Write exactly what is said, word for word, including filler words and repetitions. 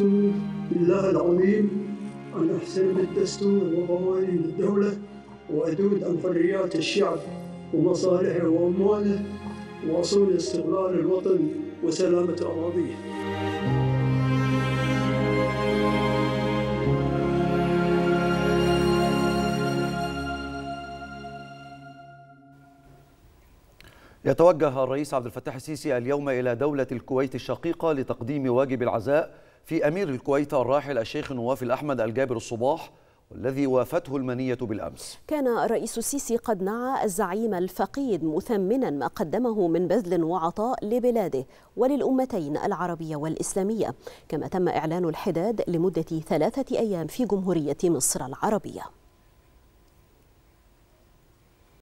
أقسم بالله العظيم أن أحترم الدستور وقوانين الدولة وأذود عن حريات الشعب ومصالحه وأمواله وأصون استقلال الوطن وسلامة أراضيه. يتوجه الرئيس عبد الفتاح السيسي اليوم إلى دولة الكويت الشقيقة لتقديم واجب العزاء في أمير الكويت الراحل الشيخ نواف الأحمد الجابر الصباح، والذي وافته المنية بالأمس. كان الرئيس السيسي قد نعى الزعيم الفقيد مثمنا ما قدمه من بذل وعطاء لبلاده وللأمتين العربية والإسلامية، كما تم إعلان الحداد لمدة ثلاثة أيام في جمهورية مصر العربية.